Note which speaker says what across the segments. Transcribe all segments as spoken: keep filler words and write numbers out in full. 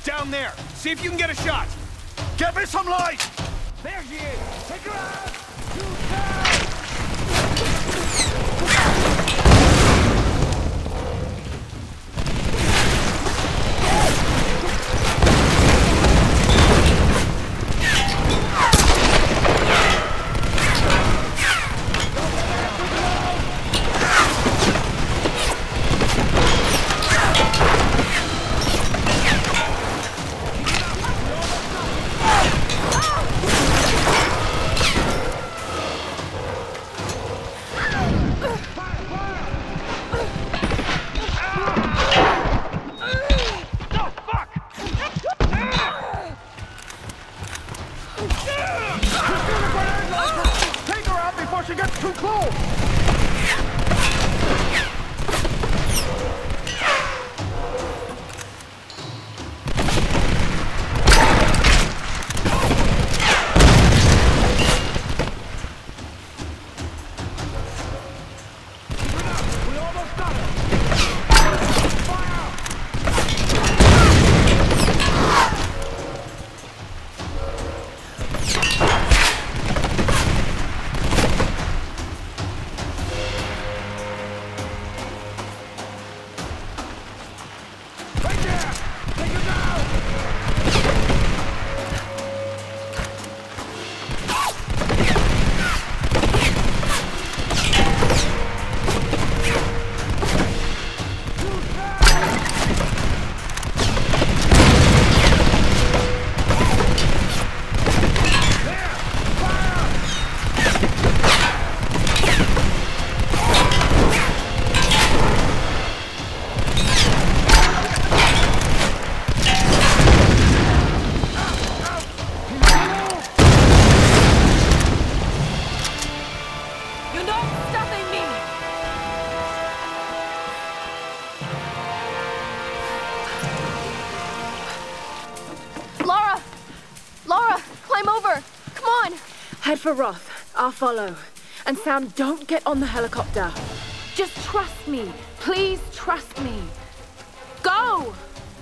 Speaker 1: She's down there. See if you can get a shot.
Speaker 2: Get me some light!
Speaker 1: There she is. Take her out. Shoot down.
Speaker 3: Head for Roth. I'll follow. And Sam, don't get on the helicopter. Just trust me. Please trust me. Go!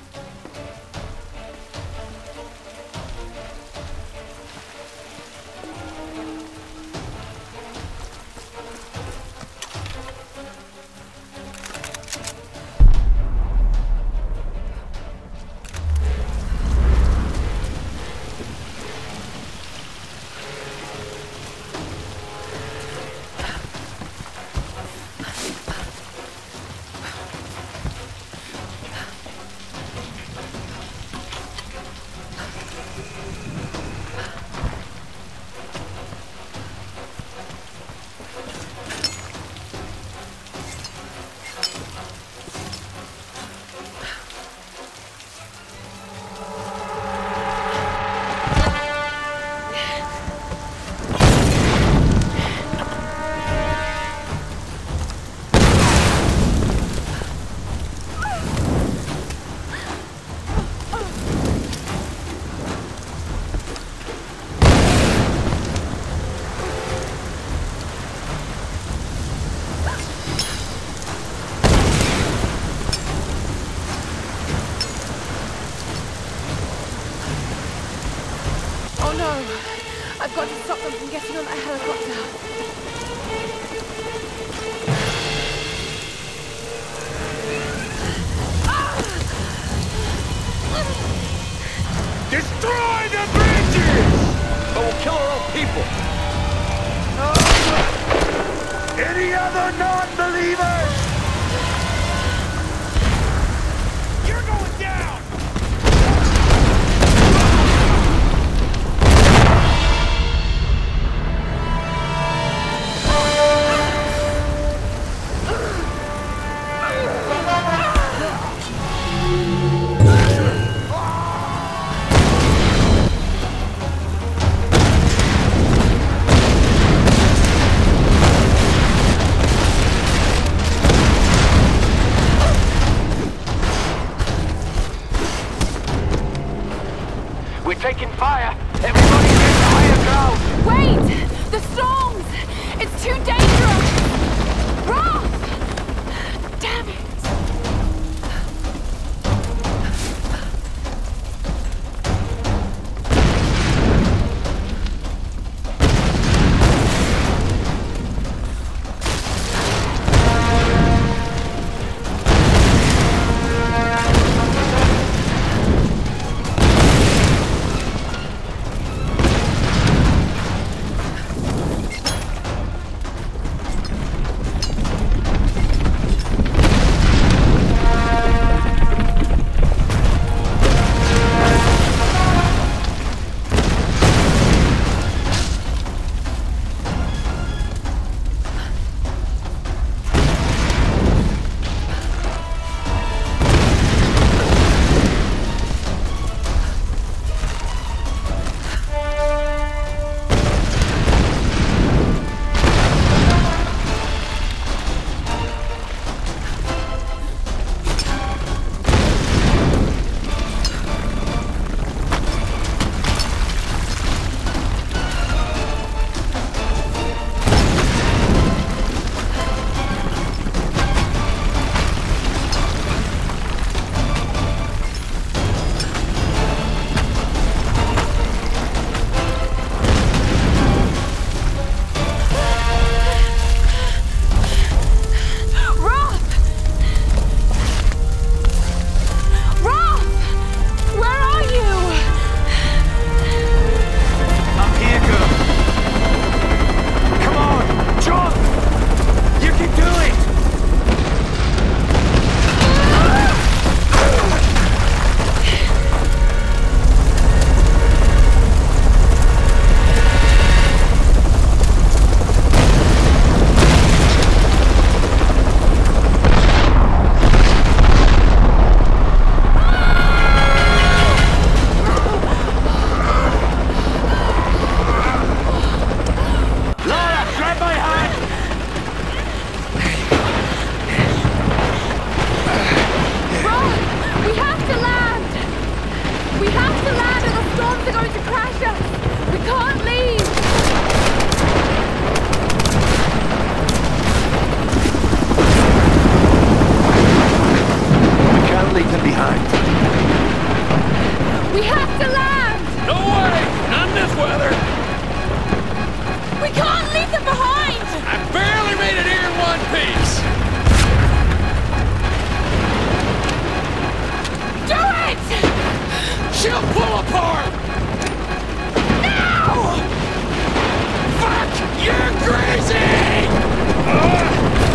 Speaker 3: I've got to stop them from getting on that helicopter.
Speaker 1: Destroy the bridges! Or we'll kill our own people.
Speaker 2: Any other non-believers?
Speaker 1: You're going down!
Speaker 4: Taking fire! Everybody get to higher ground!
Speaker 3: Wait! The storms! It's too dangerous! Roth! Damn it!
Speaker 2: them behind.
Speaker 3: We have to land!
Speaker 1: No way! Not in this weather!
Speaker 3: We can't leave them behind!
Speaker 1: I barely made it here in one piece!
Speaker 3: Do it!
Speaker 1: She'll pull apart!
Speaker 3: Now!
Speaker 1: Fuck! You're crazy! Uh.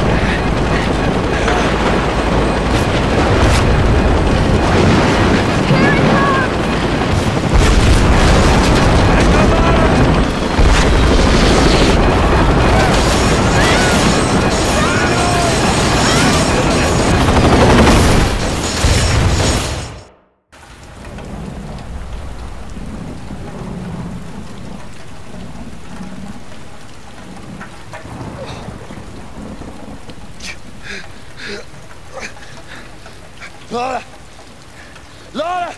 Speaker 2: Lara! Lara!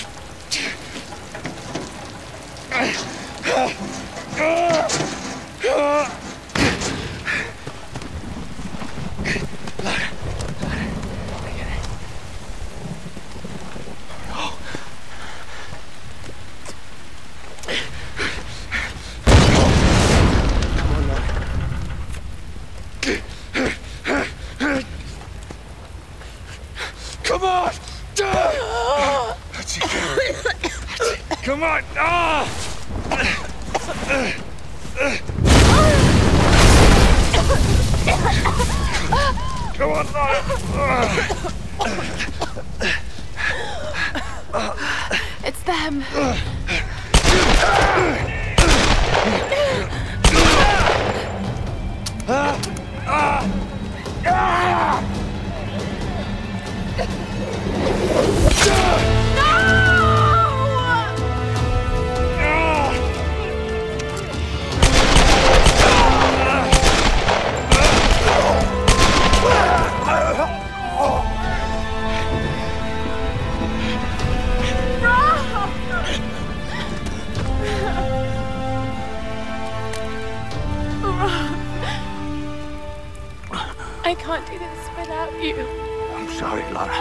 Speaker 2: Come on! That's it. Come on! Ah! Come on, Lara!
Speaker 3: It's them. I can't do this without you.
Speaker 2: I'm sorry, Lara.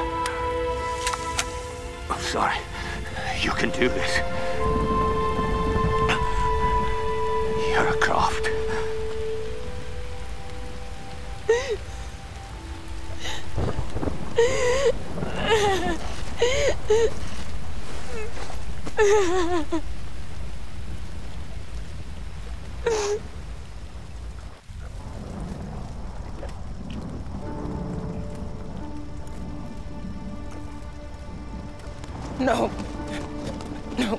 Speaker 2: I'm sorry. You can do this. You're a Croft.
Speaker 5: No. No.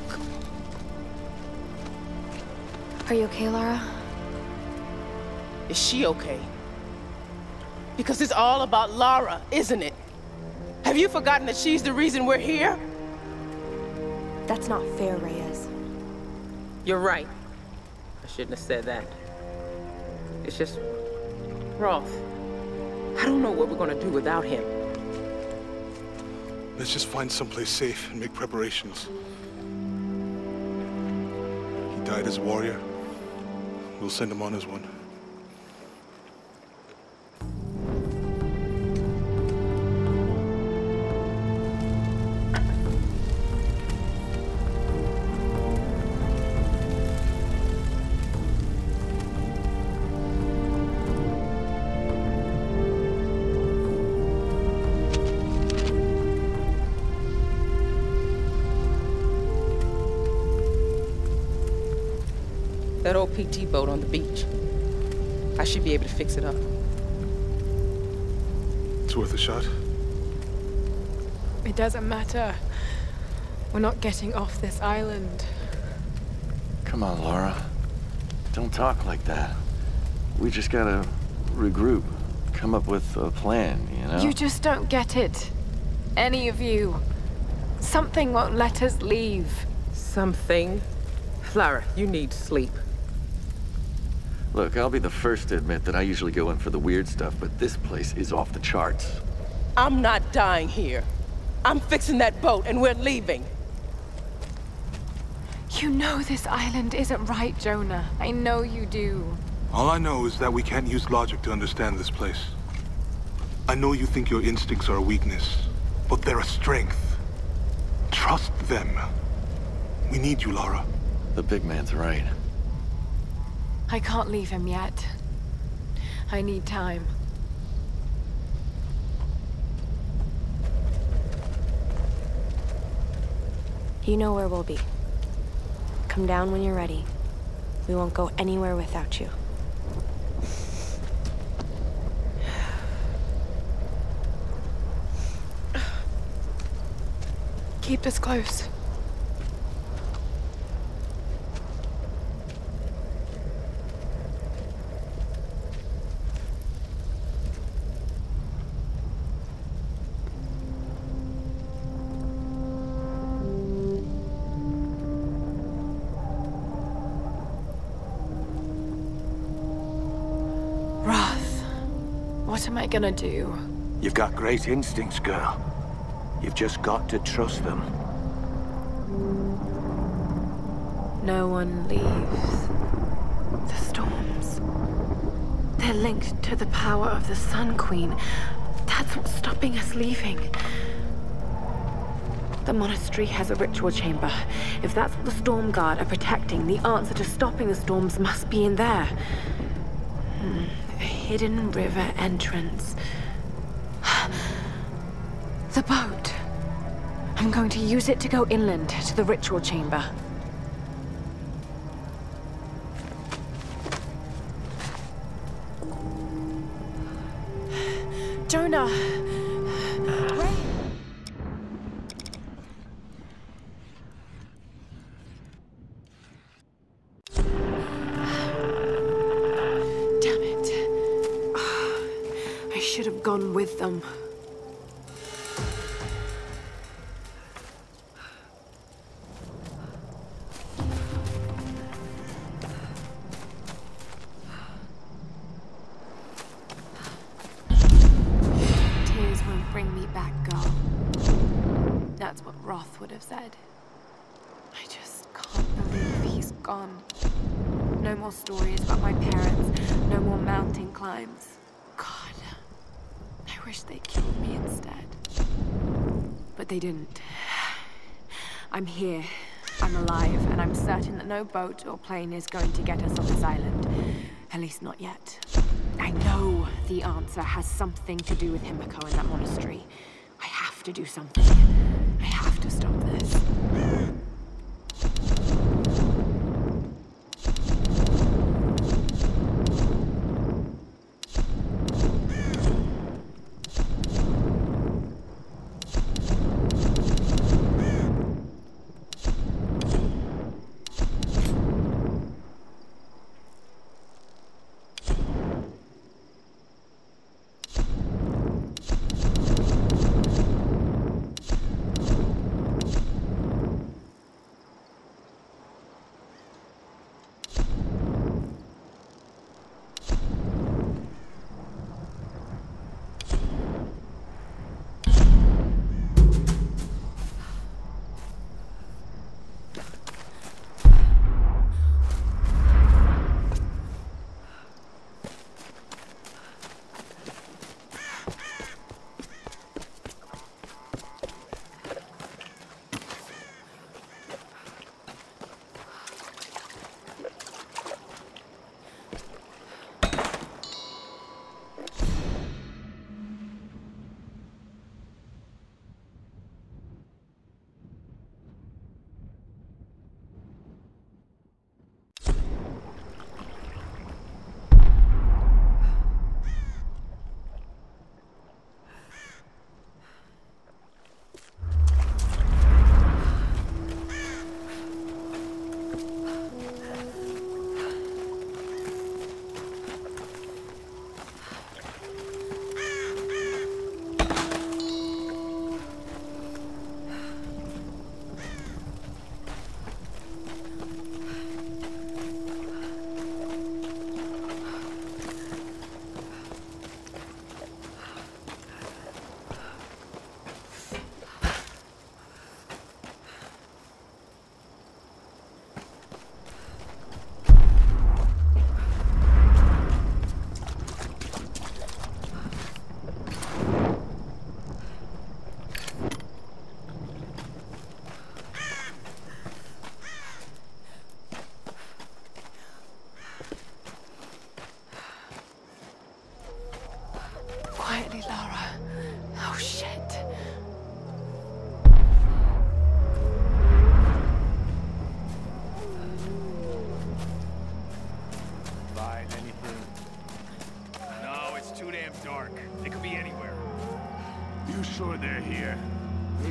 Speaker 3: Are you okay, Lara?
Speaker 5: Is she okay? Because it's all about Lara, isn't it? Have you forgotten that she's the reason we're here?
Speaker 3: That's not fair, Reyes.
Speaker 5: You're right. I shouldn't have said that. It's just... Roth. I don't know what we're gonna do without him.
Speaker 6: Let's just find someplace safe and make preparations. He died as a warrior. We'll send him on as one.
Speaker 5: That old P T boat on the beach. I should be able to fix it up.
Speaker 6: It's worth a shot.
Speaker 7: It doesn't matter. We're not getting off this island.
Speaker 8: Come on, Lara. Don't talk like that. We just gotta regroup. Come up with a plan, you know?
Speaker 7: You just don't get it. Any of you. Something won't let us leave.
Speaker 5: Something? Lara, you need sleep.
Speaker 8: Look, I'll be the first to admit that I usually go in for the weird stuff, but this place is off the charts.
Speaker 5: I'm not dying here. I'm fixing that boat and we're leaving.
Speaker 7: You know this island isn't right, Jonah. I know you do.
Speaker 6: All I know is that we can't use logic to understand this place. I know you think your instincts are a weakness, but they're a strength. Trust them. We need you, Lara.
Speaker 8: The big man's right.
Speaker 7: I can't leave him yet. I need time.
Speaker 9: You know where we'll be. Come down when you're ready. We won't go anywhere without you.
Speaker 7: Keep this close. What am I gonna do?
Speaker 2: You've got great instincts, girl. You've just got to trust them.
Speaker 3: No one leaves. The storms. They're linked to the power of the Sun Queen. That's what's stopping us leaving. The monastery has a ritual chamber. If that's what the Storm Guard are protecting, the answer to stopping the storms must be in there. Hmm. A hidden river entrance. The boat. I'm going to use it to go inland to the ritual chamber. Jonah! Wait. Damn it. I should have gone with them. That's what Roth would have said. I just can't believe he's gone. No more stories about my parents. No more mountain climbs. God, I wish they killed me instead. But they didn't. I'm here. I'm alive, and I'm certain that no boat or plane is going to get us off this island. At least not yet. I know the answer has something to do with Himiko and that monastery. I have to do something. I have to stop this.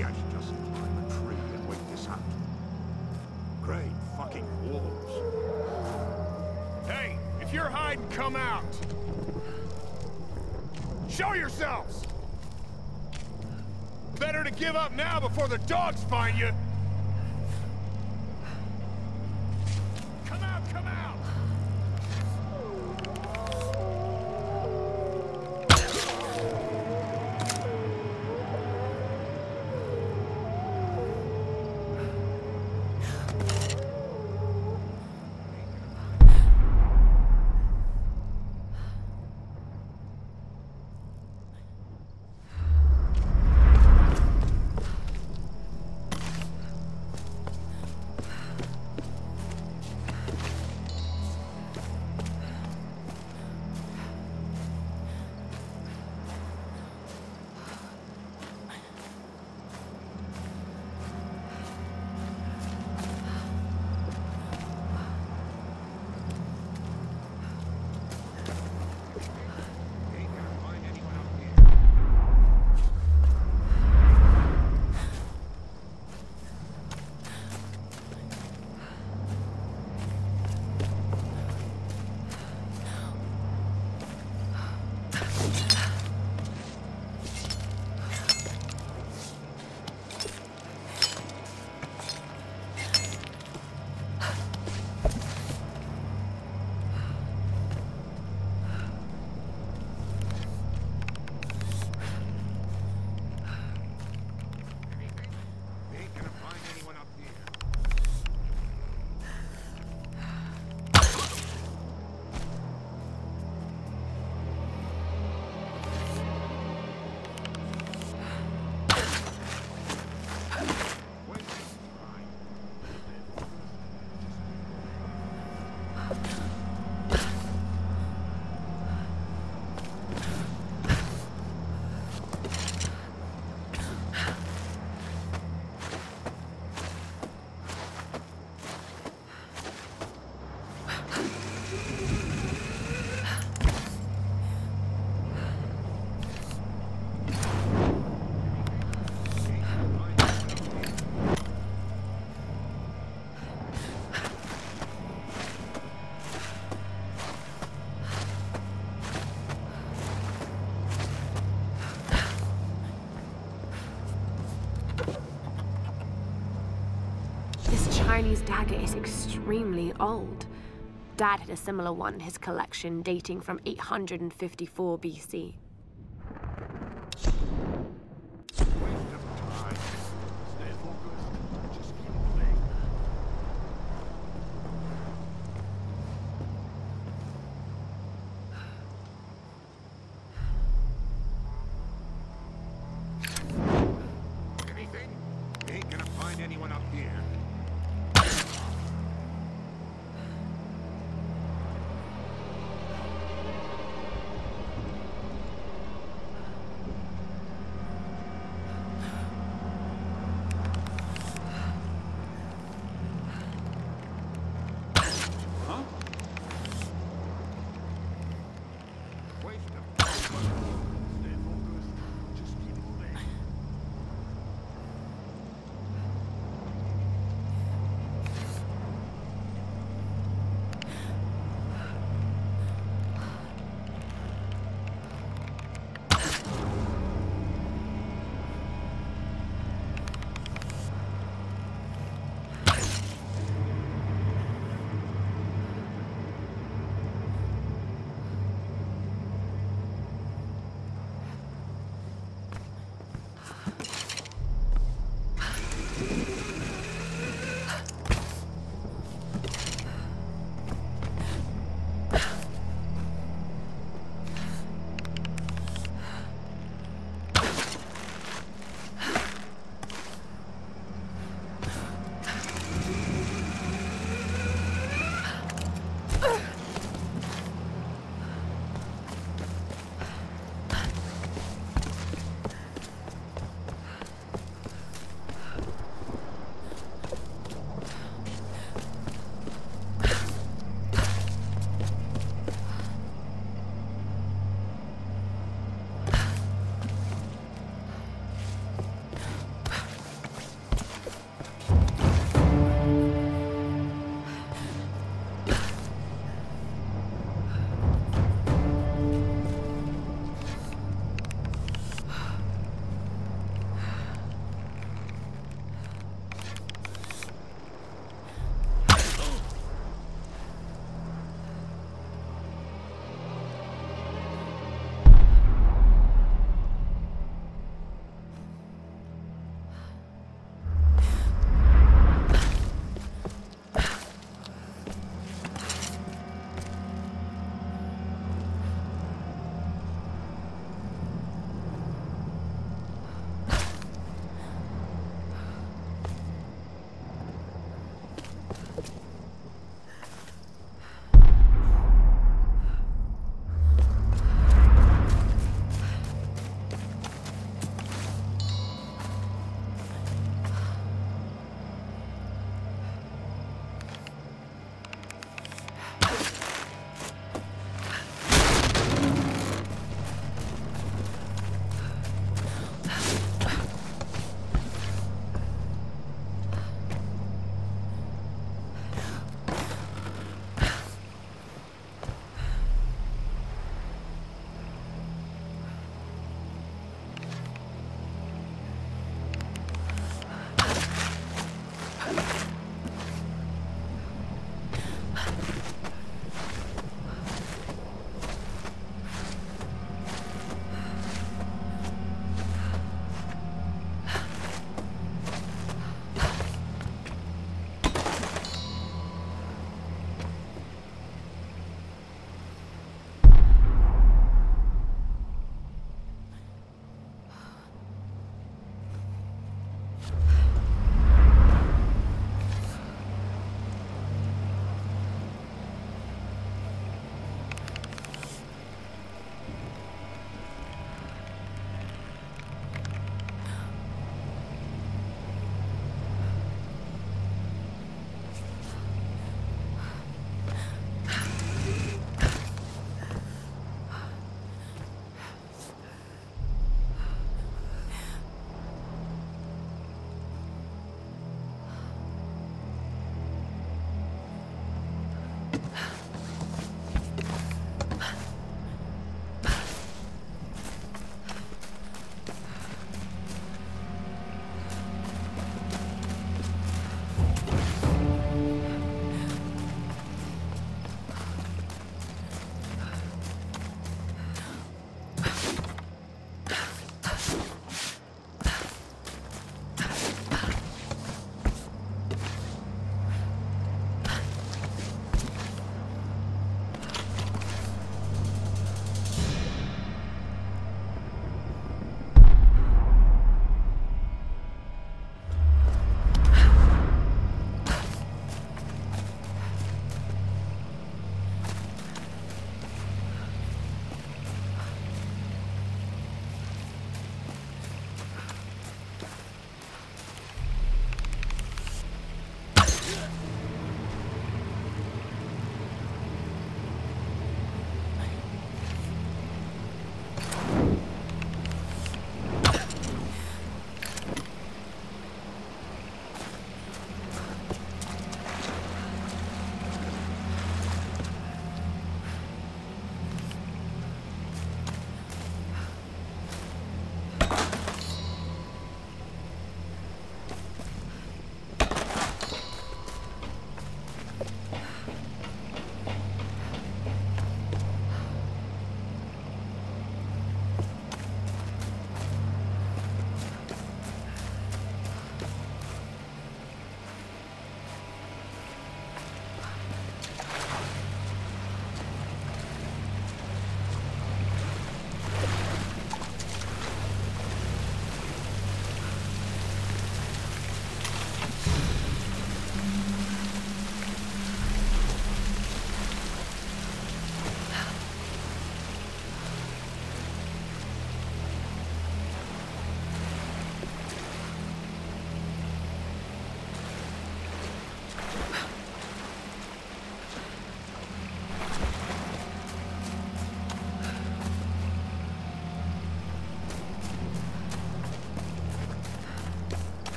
Speaker 6: Maybe I should just climb a tree and wait this out. Great fucking wolves.
Speaker 1: Hey, if you're hiding, come out! Show yourselves! Better to give up now before the dogs find you! Come out, come out!
Speaker 9: Chinese dagger is extremely old. Dad had a similar one in his collection dating from eight hundred fifty-four B C.
Speaker 6: Anything? Ain't gonna find anyone up here.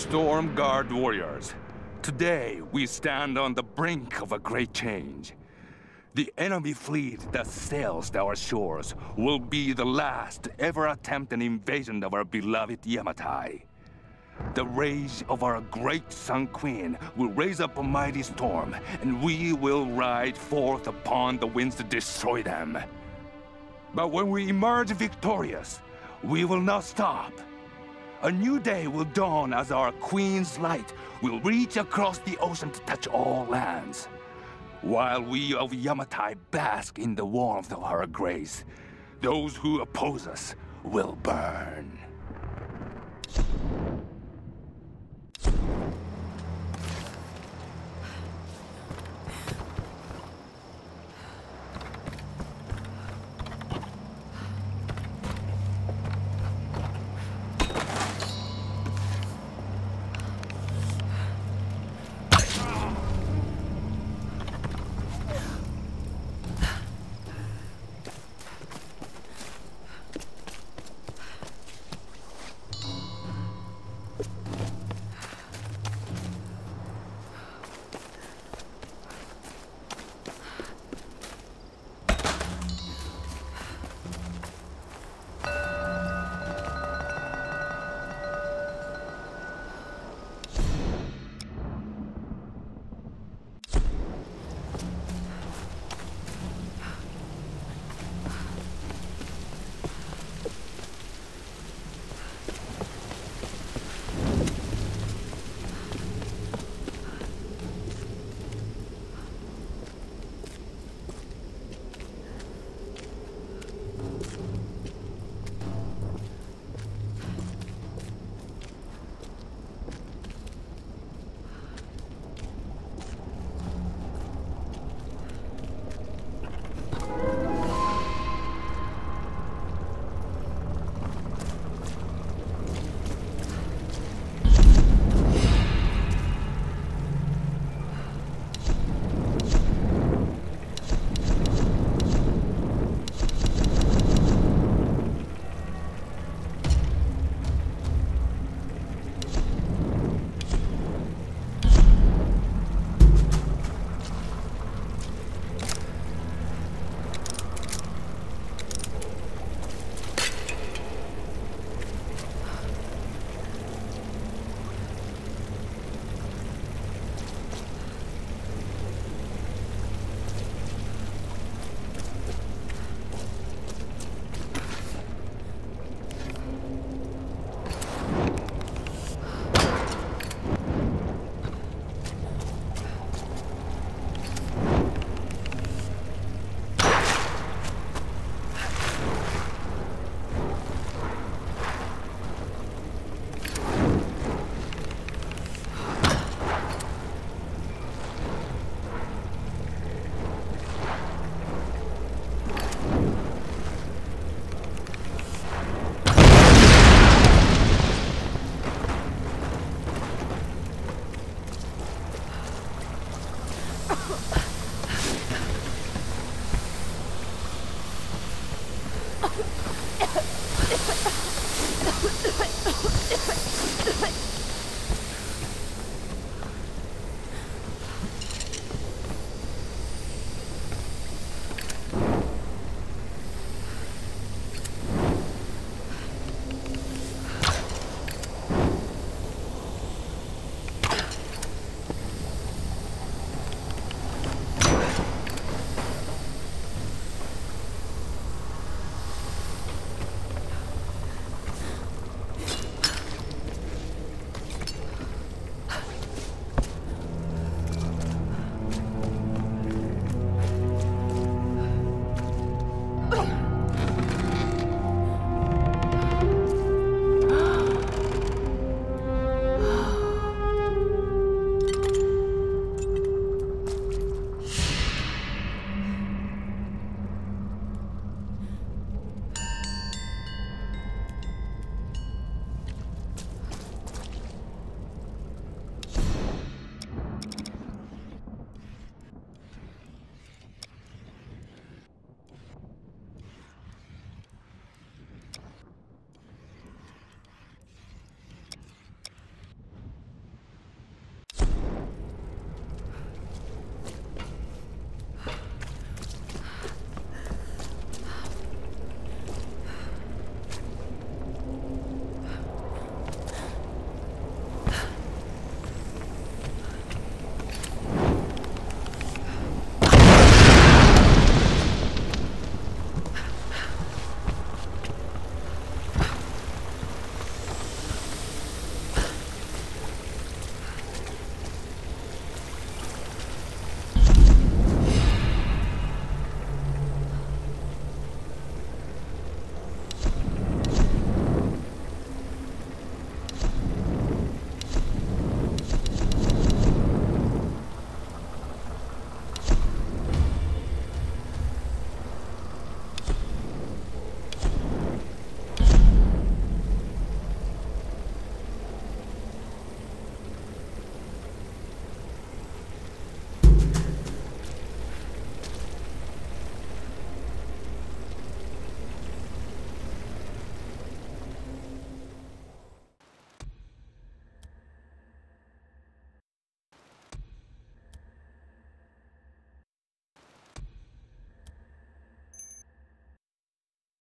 Speaker 1: Storm Guard warriors. Today, we stand on the brink of a great change. The enemy fleet that sails our shores will be the last to ever attempt an invasion of our beloved Yamatai. The rage of our great Sun Queen will raise up a mighty storm, and we will ride forth upon the winds to destroy them. But when we emerge victorious, we will not stop. A new day will dawn as our Queen's light will reach across the ocean to touch all lands. While we of Yamatai bask in the warmth of her grace, those who oppose us will burn.